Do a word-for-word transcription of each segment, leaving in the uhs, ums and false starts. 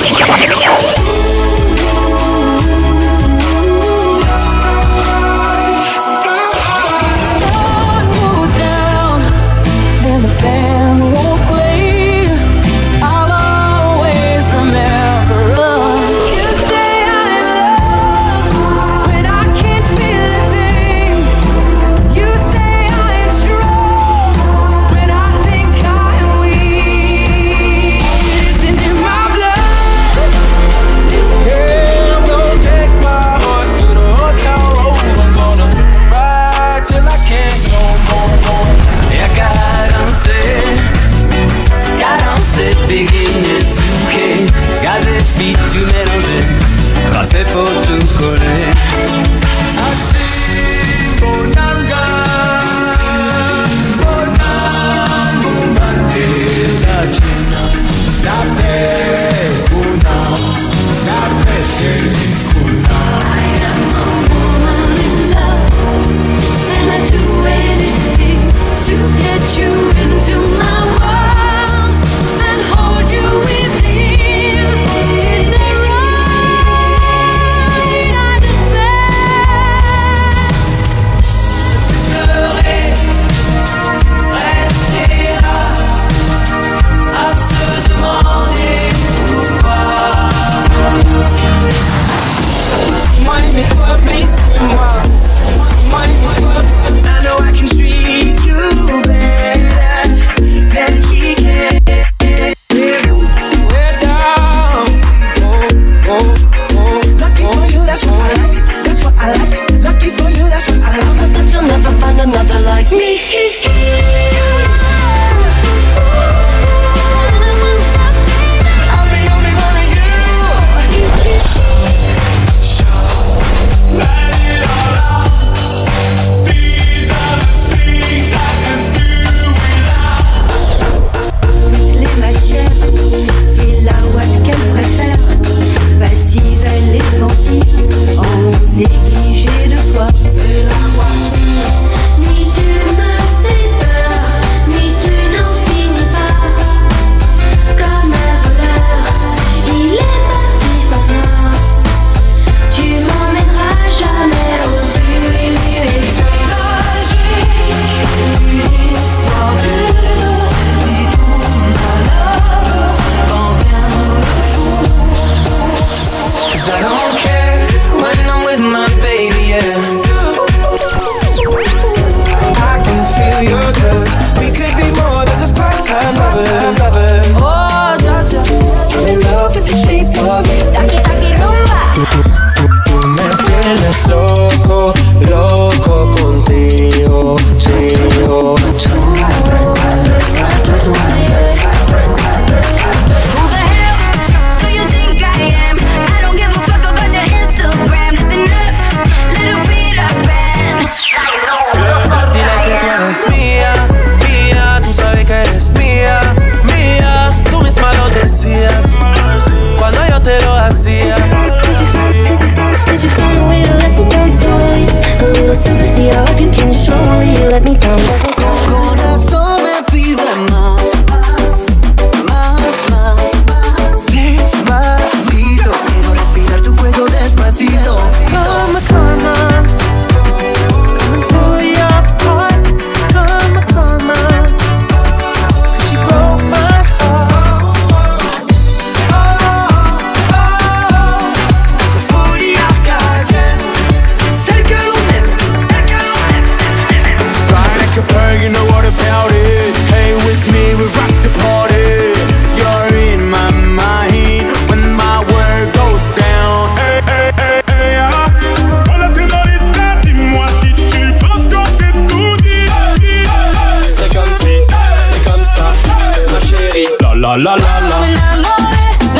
la la la la. Me enamoré, me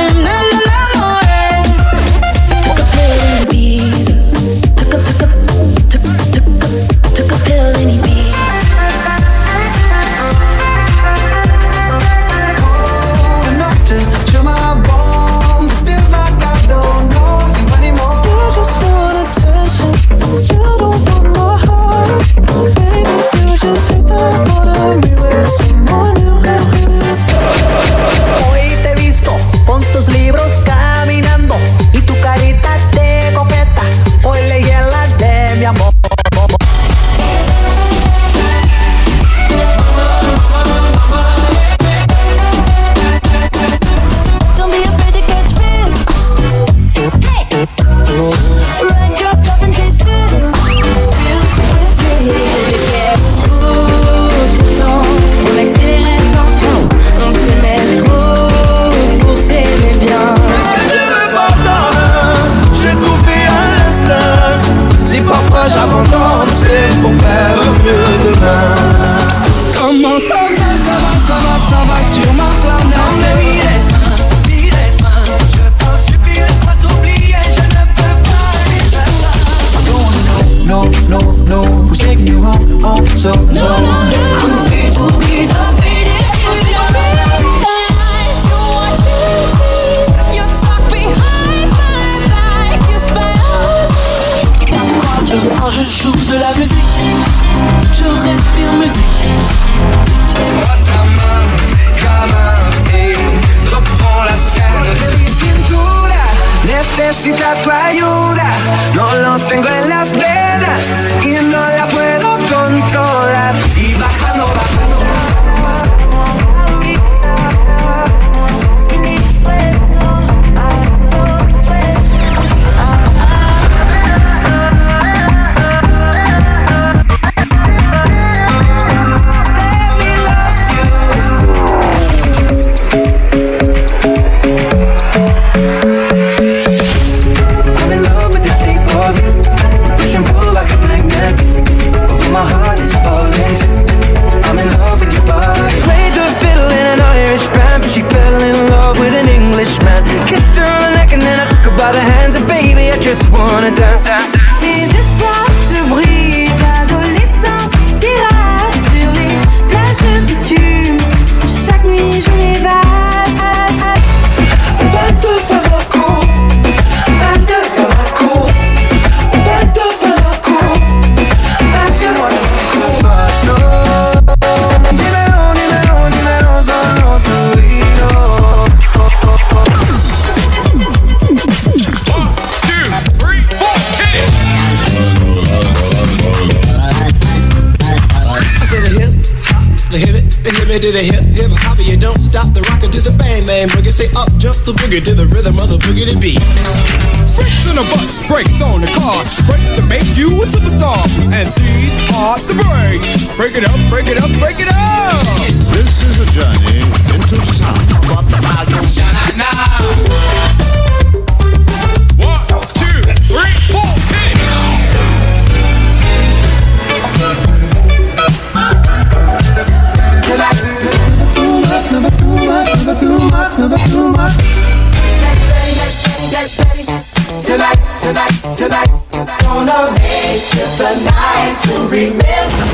enamoré. Took a pill in Ibiza. Took a, took a, took, took a, took a pill in Ibiza. Enough to chill my bones. It feels like I don't know you anymore. You just want attention. You don't want my heart. Baby, you just hate the thought of me with someone new. necesita tu ayuda. No lo tengo en las venas y no la puedo controlar. Y bajando, bajando. She fell in love with an Englishman. Kissed her on the neck and then I took her by the hands. And baby, I just wanna dance, dance, dance. Tes espoirs se brisent, adolescents pirates sur les plages de bitume. Chaque nuit je m'évade. Back to Morocco, back to Morocco, back to Morocco, back to Morocco. Dímelo, dímelo, dímelo, solo tú y yo. One, two, three, four, hit it! I said the hip, hop, the hip it, the hip it to the hip, hip hop, you don't stop the rocker to the bang bang boogie. Say up, jump the boogie to the rhythm of the boogie to beat. Brakes on the bus, brakes on the car, brakes to make you a superstar. And these are the brakes. Break it up, break it up, break it up! This is a journey into sound. One, two, three, four, hit it! Too much, never too much, never too much, never too much. Tonight, tonight, tonight, gonna make this a night to remember.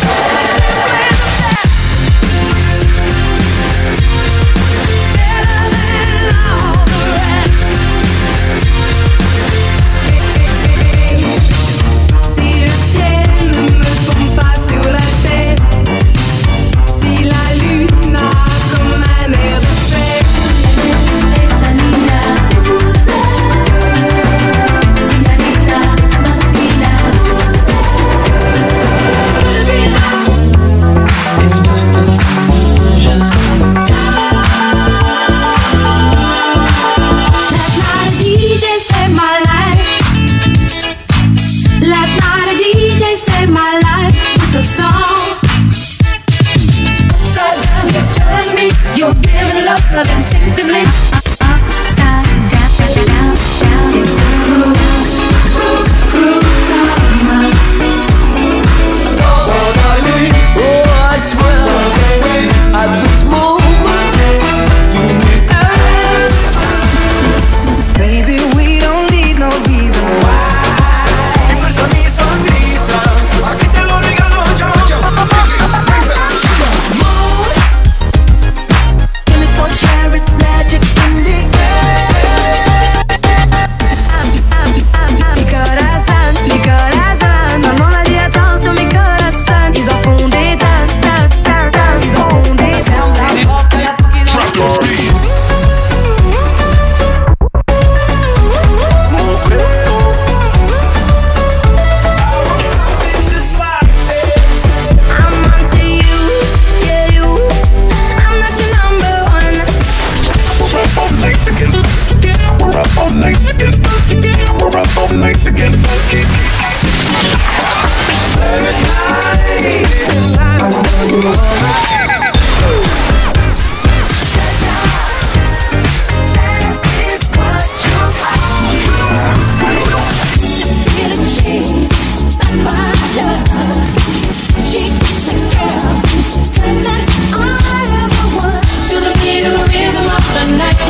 Si le ciel ne me tombe pas sur la tête, si la lune a comme un air de fête. It's just an illusion. Last night a D J saved my life. Last night a D J saved my life with a song. Upside down, you turn me. You're giving love, love and shifting me. Upside down, down, down. It's a groove, groove, groove summer. Oh, I swear, at this moment, Baby, we don't need no reason why. Y questa mi sonrisa, aquí te lo regalo yo. Chemical carrot magic in the air. Mi corazón, mi corazón, maman m'a dit attention mes corazones, ils en font des tonnes, tonnes, tonnes, tonnes, ils en font des tonnes. Ferme la porte, la porte est dans le ciel. Mon frère, something just like this. I'm onto you, yeah you. I'm not your number one. We're up all night again. We're up all night again. We're up all night again.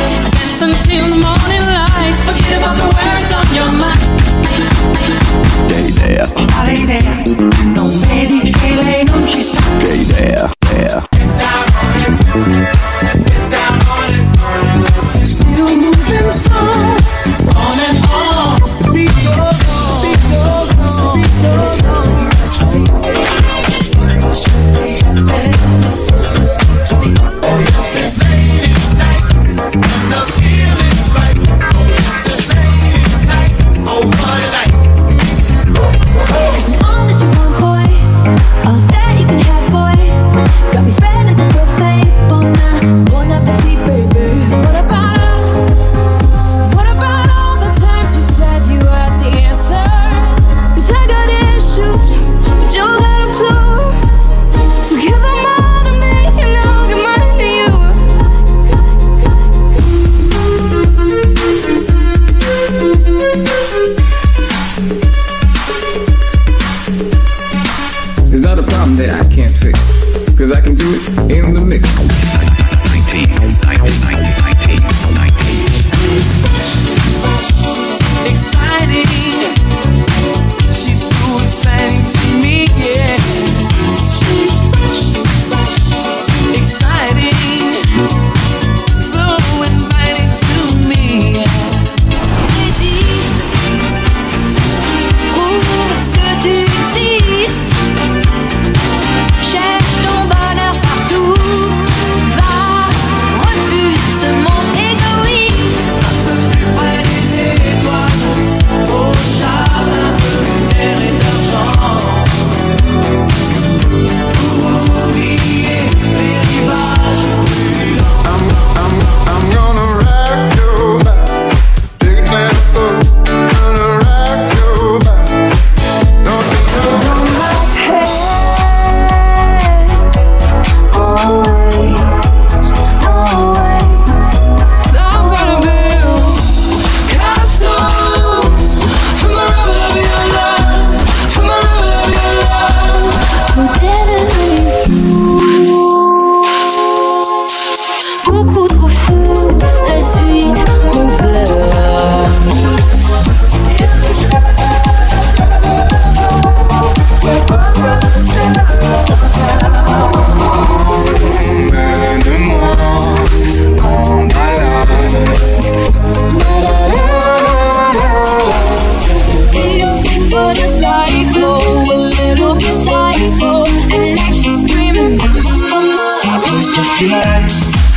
Until the morning light, forget about the words on your mind.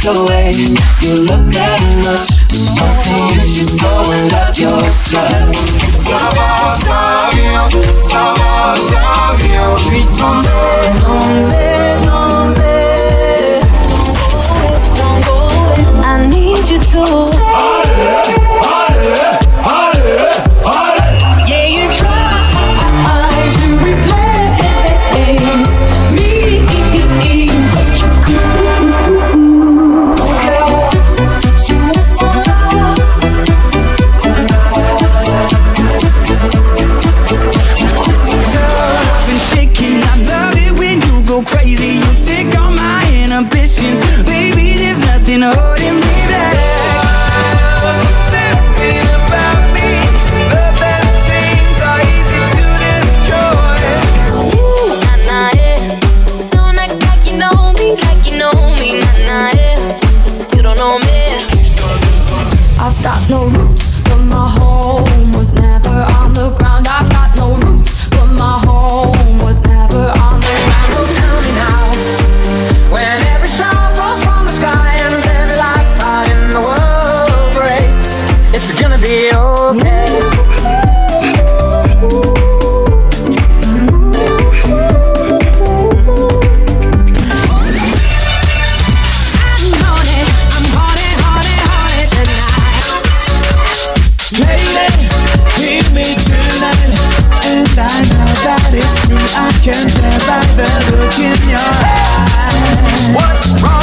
the way you look that much. Something you should go and love yourself. Ça va, ça vient, ça va, ça vient. Je suis tombé, tombé, tombé. I need you to Allez, allez, allez, allez. yeah, you try to replace me, but you could. Been shaking, I love it when you go crazy. You take all my inhibitions, baby. There's nothing holding me back. The best thing about me, the best things are easy to destroy. Ooh, nah, nah, yeah. Don't act like you know me, like you know me, nah, nah, yeah. You don't know me. I've got no roots, but my home was never on the ground. I've got no roots, but my home was never on the ground. So tell me now, when every star falls from the sky and every last star in the world breaks, it's gonna be okay. I'm on it, I'm on it, on it, on it tonight. Lady, hear me tonight, and I know that it's true. I can tell by the look in your eyes. What's wrong?